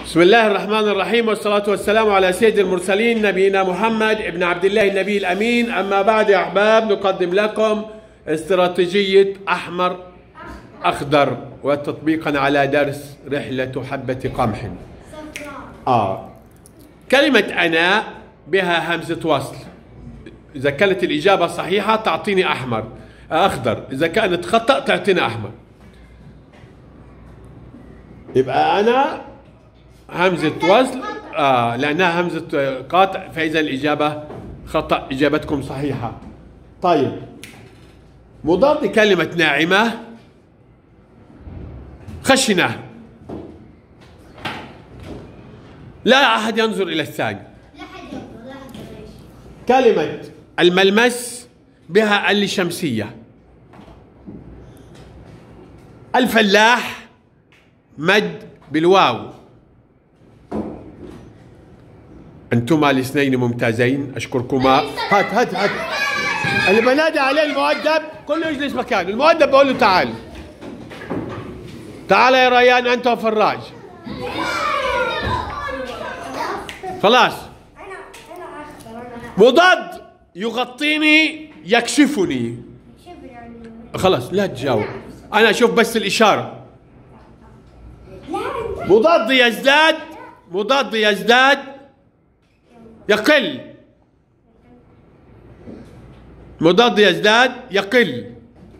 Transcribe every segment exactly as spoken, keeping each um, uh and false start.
بسم الله الرحمن الرحيم، والصلاة والسلام على سيد المرسلين نبينا محمد ابن عبد الله النبي الأمين. أما بعد يا أحباب، نقدم لكم استراتيجية أحمر أخضر وتطبيقا على درس رحلة حبة قمح. آه كلمة أنا بها همزة وصل، إذا كانت الإجابة صحيحة تعطيني أحمر أخضر، إذا كانت خطأ تعطينا أحمر. يبقى أنا همزة وصل آه لأنها همزة قاطع، فإذا الإجابة خطأ، إجابتكم صحيحة. طيب، مضاد كلمة ناعمة خشنة، لا أحد ينظر إلى الثاني. كلمة الملمس بها ال شمسية. الفلاح مد بالواو. أنتما الاثنين ممتازين، أشكركما. هات هات هات اللي بنادي عليه المؤدب كله يجلس مكانه. المؤدب بقول له تعال تعال يا ريان أنت وفراج. خلاص. مضاد يغطيني يكشفني. خلاص لا تجاوب، أنا أشوف بس الإشارة. مضاد يزداد، مضاد يزداد يقل، مضاد يزداد يقل.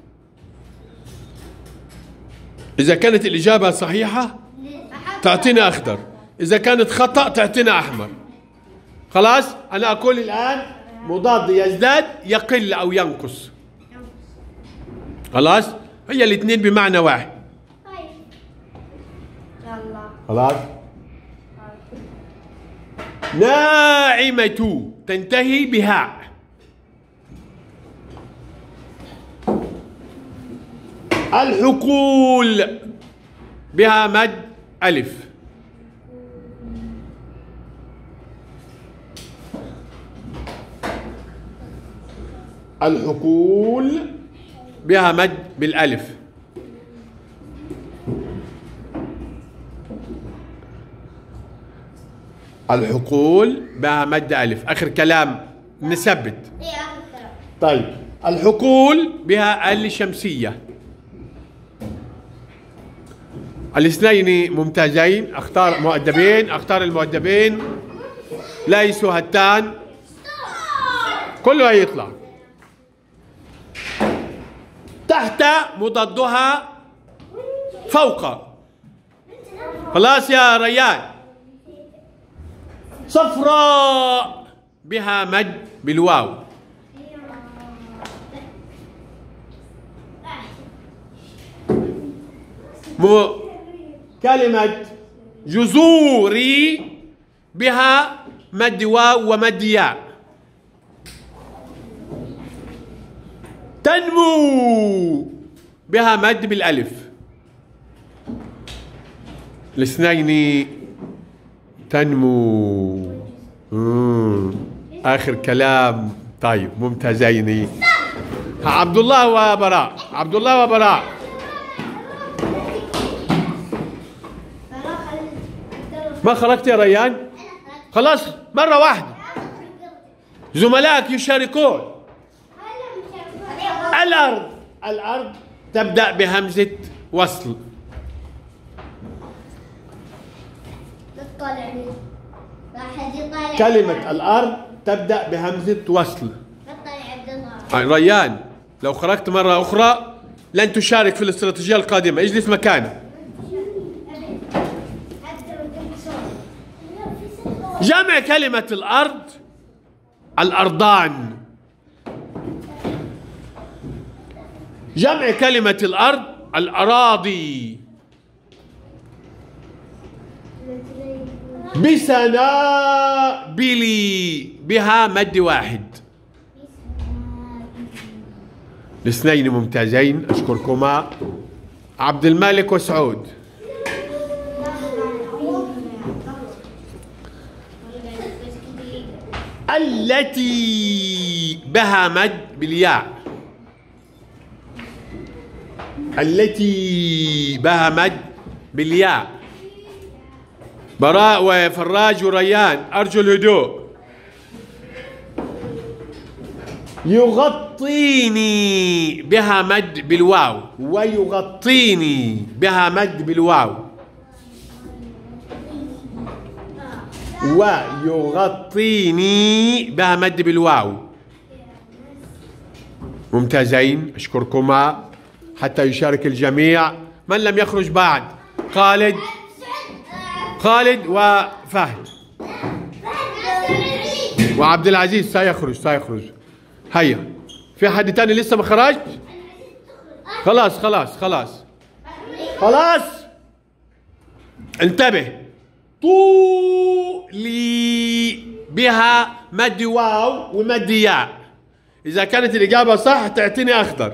إذا كانت الإجابة صحيحة تعطينا أخضر، إذا كانت خطأ تعطينا أحمر. خلاص، أنا أقول الآن مضاد يزداد يقل أو ينقص. خلاص، هي الاثنين بمعنى واحد. خلاص. ناعمة تنتهي بهاء. الحقول بها مد ألف. الحقول بها مد بالألف. الحقول بها مد ألف. آخر كلام نثبت. طيب، الحقول بها ال شمسية. الاثنين ممتازين، اختار مؤدبين، اختار المؤدبين ليسوا هتان، كله هيطلع. تحت مضادها فوق. خلاص يا ريان. صفراء بها مد بالواو. مو كلمة جذوري بها مد واو ومد ياء. تنمو بها مد بالألف. الاثنين تنمو. مم. آخر كلام. طيب، ممتازين. عبد الله وبراء، عبد الله وبراء. ما خرجت يا ريان؟ خلاص مرة واحدة. زملائك يشاركون. الأرض، الأرض تبدأ بهمزة وصل. كلمة الأرض تبدأ بهمزة وصل. ريان، لو خرجت مرة أخرى لن تشارك في الاستراتيجية القادمة، اجلس مكانك. جمع كلمة الأرض الأرضان. جمع كلمة الأرض الأراضي. بسنابلي بها مد واحد. الاثنين ممتازين، أشكركما. عبد الملك وسعود. التي بها مد بالياء. التي بها مد بالياء. براء وفراج وريان، أرجو الهدوء. يغطيني بها مد بالواو، ويغطيني بها مد بالواو، ويغطيني بها مد بالواو. ممتازين، أشكركما. حتى يشارك الجميع. من لم يخرج بعد؟ خالد خالد وفهد وعبد العزيز سيخرج سيخرج. هيا، في حد تاني لسه ما خرج؟ خلاص خلاص خلاص خلاص انتبه. طولي بها مد واو ومد ياء. إذا كانت الإجابة صح تعطيني أخضر.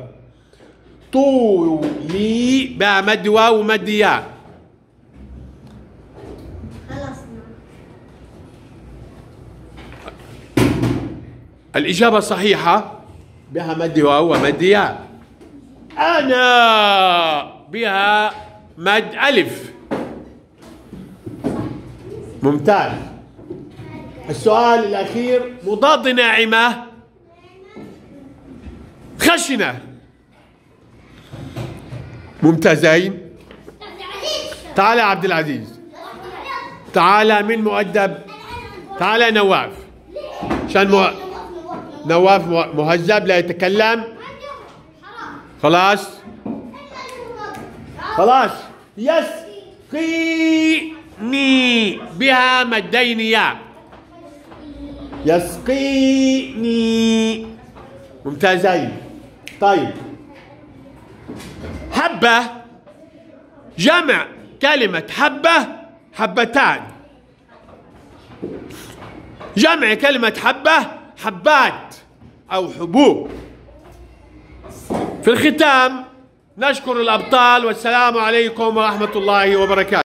طولي بها مد واو ومد ياء. الإجابة صحيحة، بها مد واو ومد ياء. أنا بها مد ألف. ممتاز. السؤال الأخير، مضاد ناعمة خشنة. ممتازين. تعال يا عبد العزيز، تعال من مؤدب، تعال يا نواف. عشان مو... نواف مهذب لا يتكلم. خلاص خلاص. يسقيني بها مدين ياء. يسقيني. ممتازين. طيب، حبة، جمع كلمة حبة حبتان. جمع كلمة حبة حبات أو حبوب. في الختام نشكر الأبطال، والسلام عليكم ورحمة الله وبركاته.